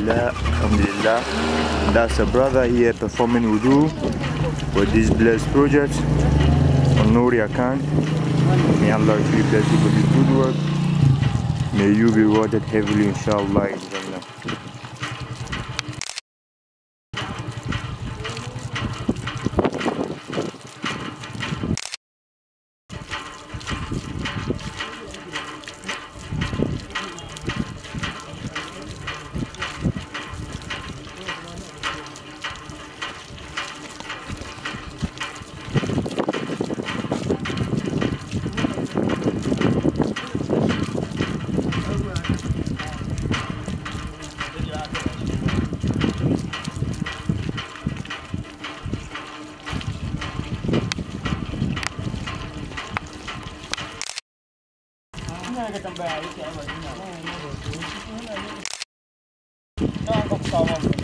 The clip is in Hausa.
Alhamdulillah, Alhamdulillah. That's a brother here performing wudu with this blessed project. Onur Yaykan. May Allah actually bless you for this good work. May you be rewarded heavily, inshallah. Cái